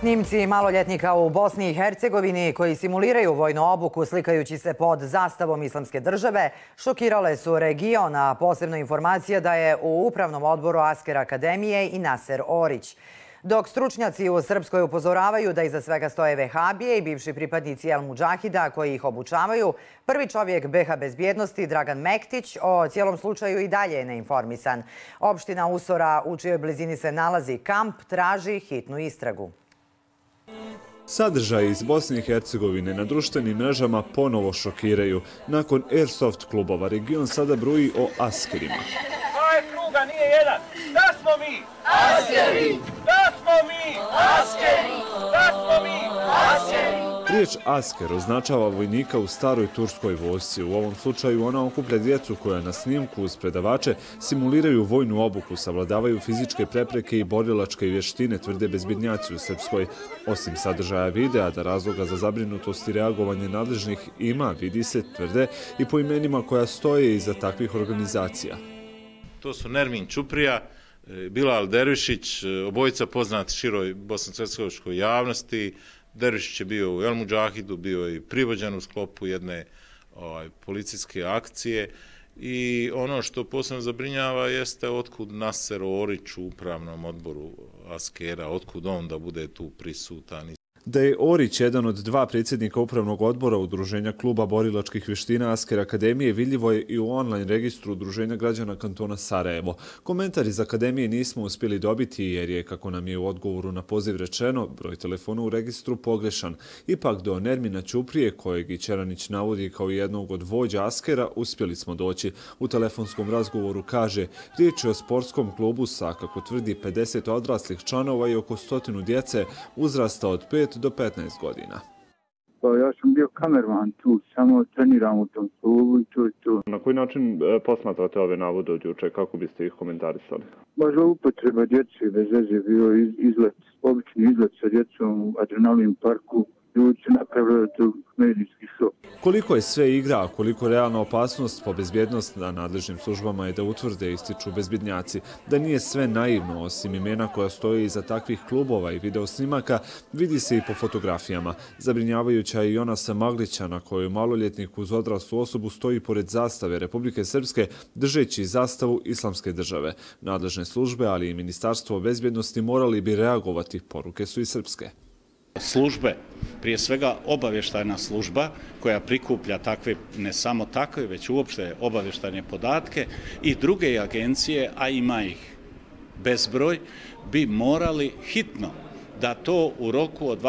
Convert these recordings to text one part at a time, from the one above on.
Snimci maloljetnika u Bosni i Hercegovini koji simuliraju vojnu obuku slikajući se pod zastavom Islamske države šokirale su region, a posebno informacija da je u upravnom odboru Asker akademije i Naser Orić. Dok stručnjaci u Srpskoj upozoravaju da iza svega stoje vehabije i bivši pripadnici El Mudžahida koji ih obučavaju, prvi čovjek BiH bezbjednosti Dragan Mektić o cijelom slučaju i dalje je neinformisan. Opština Usora, u čijoj blizini se nalazi kamp, traži hitnu istragu. Sadržaji iz Bosne i Hercegovine na društvenim mrežama ponovo šokiraju. Nakon Airsoft klubova region sada bruji o askerima. Kraj kruga nije jedan. Da smo mi? Askeri! Da smo mi? Askeri! Da smo mi? Askeri! Riječ asker označava vojnika u staroj turskoj vojsci. U ovom slučaju ona okuplja djecu koja na snimku uz predavače simuliraju vojnu obuku, savladavaju fizičke prepreke i borilačke vještine, tvrde bezbjednjaci u Srpskoj. Osim sadržaja videa, da razloga za zabrinutost i reagovanje nadležnih ima, vidi se, tvrde, i po imenima koja stoje iza takvih organizacija. To su Nermin Ćuprija, Bilal Dervišić, obojica poznati široj bosansko-hercegovačkoj javnosti. Dervišić je bio u El Mudžahidu, bio je i privođen u sklopu jedne policijske akcije. I ono što posebno zabrinjava jeste otkud Naser Orić u upravnom odboru Askera, otkud on da bude tu prisutan. Da je Orić jedan od dva predsjednika upravnog odbora Udruženja kluba borilačkih vještina Asker akademije vidljivo je i u online registru Udruženja građana kantona Sarajevo. Komentar iz akademije nismo uspjeli dobiti jer je, kako nam je u odgovoru na poziv rečeno, broj telefona u registru pogrešan. Ipak do Nermina Ćuprije, kojeg i Čeranić navodi kao jednog od vođa Askera, uspjeli smo doći. U telefonskom razgovoru kaže, riječ je o sportskom klubu sa, kako tvrdi, 50 odraslih članova i oko 100 djece uzrasta od 5 do 15 godina. Ja sam bio kamerman tu, samo treniram u tom klubu i to. Na koji način posmatrate ove navode od juče, kako biste ih komentarisali? Možda upotreba djece, bez veze bio izlet, obični izlet sa djecom u adrenalin parku. Ljudi su napravili tu medijski šok. Koliko je sve igra, a koliko realna opasnost po bezbjednost na nadležnim službama je da utvrde, ističu bezbjednjaci. Da nije sve naivno, osim imena koja stoji iza takvih klubova i videosnimaka, vidi se i po fotografijama. Zabrinjavajuća je i ona sa Maglića na kojoj maloljetnik uz odraslu osobu stoji pored zastave Republike Srpske, držeći zastavu Islamske države. Nadležne službe, ali i Ministarstvo bezbjednosti morali bi reagovati, poruke su i srpske. Službe, prije svega obavještajna služba koja prikuplja takve, ne samo takve, već uopšte obavještajne podatke i druge agencije, a ima ih bezbroj, bi morali hitno da to u roku od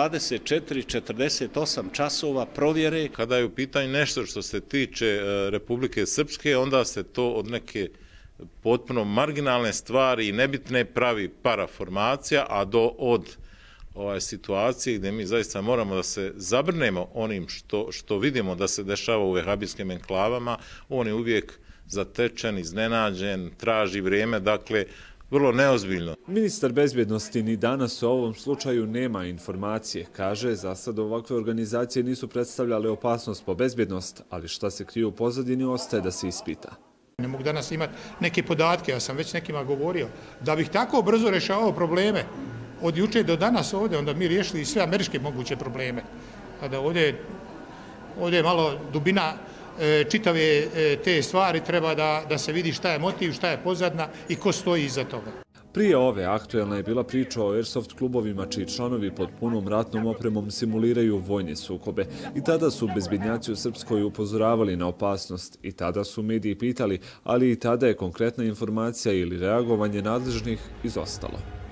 24-48 časova provjere. Kada je u pitanju nešto što se tiče Republike Srpske, onda se to od neke potpuno marginalne stvari i nebitne pravi paraformacija, a od situacije gdje mi zaista moramo da se zabrnemo onim što vidimo da se dešava u vehabijskim enklavama. On je uvijek zatečen, iznenađen, traži vrijeme, dakle, vrlo neozbiljno. Ministar bezbjednosti ni danas o ovom slučaju nema informacije. Kaže, za sad ovakve organizacije nisu predstavljale opasnost po bezbjednost, ali šta se krije u pozadini ostaje da se ispita. Ne mogu danas imati neke podatke, ja sam već nekima govorio, da bih tako brzo rešavao probleme od juče do danas ovdje, onda mi riješili i sve američke moguće probleme. Kada ovdje je malo dubina čitave te stvari, treba da se vidi šta je motiv, šta je pozadna i ko stoji iza toga. Prije ove aktuelna je bila priča o Airsoft klubovima čiji članovi pod punom ratnom opremom simuliraju vojne sukobe. I tada su bezbjednjaci u Srpskoj upozoravali na opasnost. I tada su mediji pitali, ali i tada je konkretna informacija ili reagovanje nadležnih izostalo.